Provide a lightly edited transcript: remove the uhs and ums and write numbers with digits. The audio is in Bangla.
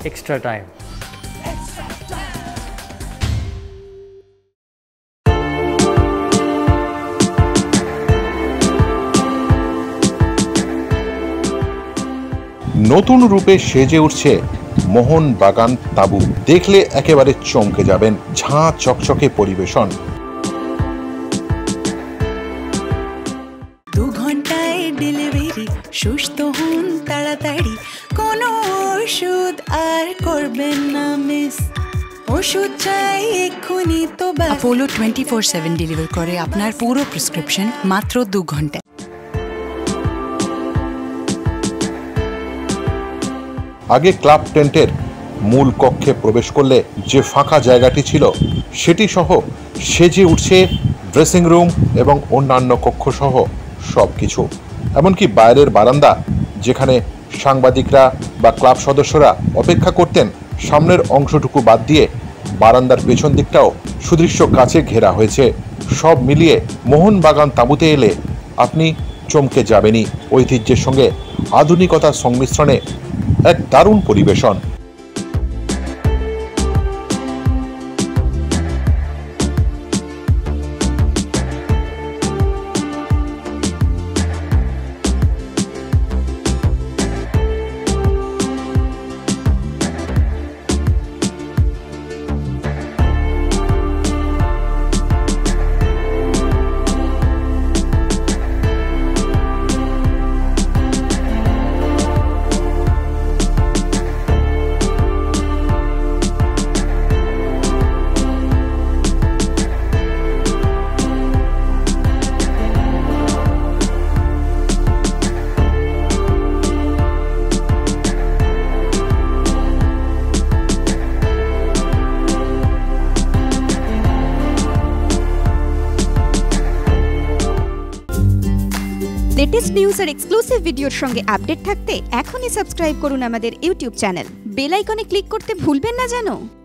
extra time. নতুন রূপে সেজে উঠছে মোহন বাগান তাঁবু। দেখলে একেবারে চমকে যাবেন। ঝাঁ চকচকে পরিবেশন। 2 ঘন্টায় ডেলিভারি, সুস্থ হন তাড়াতাড়ি, কোনো ওষুধ আর করবেন না মিস। ওষুধ চাই এক্ষুনি তো বাস। অ্যাপোলো 24/7 ডেলিভার করে আপনার পুরো প্রেসক্রিপশন মাত্র 2 ঘন্টায়। আগে ক্লাব টেন্টের মূল কক্ষে প্রবেশ করলে যে ফাঁকা জায়গাটি ছিল সেটি সহ সেজে উঠছে ড্রেসিং রুম এবং অন্যান্য কক্ষ সহ সবকিছু। এমনকি বাইরের বারান্দা, যেখানে সাংবাদিকরা বা ক্লাব সদস্যরা অপেক্ষা করতেন, সামনের অংশটুকু বাদ দিয়ে বারান্দার পেছন দিকটাও সুদৃশ্য কাছে ঘেরা হয়েছে। সব মিলিয়ে মোহন বাগান তাঁবুতে এলে আপনি চমকে যাবেনই। ঐতিহ্যের সঙ্গে আধুনিকতার সংমিশ্রণে এক দারুণ পরিবেশন। লেটেস্ট নিউজ আর এক্সক্লুসিভ ভিডিওর সঙ্গে আপডেট থাকতে এখনই সাবস্ক্রাইব করুন আমাদের ইউটিউব চ্যানেল। বেল আইকনে ক্লিক করতে ভুলবেন না যেন।